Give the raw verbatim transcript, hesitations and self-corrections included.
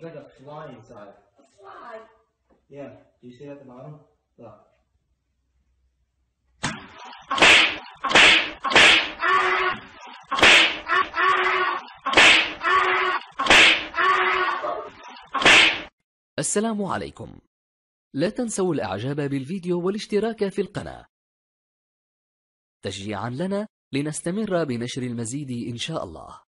It's like a fly inside. A fly? Yeah. Do you see it at the bottom? Look. السلام عليكم. لا تنسوا الإعجاب بالفيديو والاشتراك في القناة تشجيعا لنا لنستمر بنشر المزيد إن شاء الله.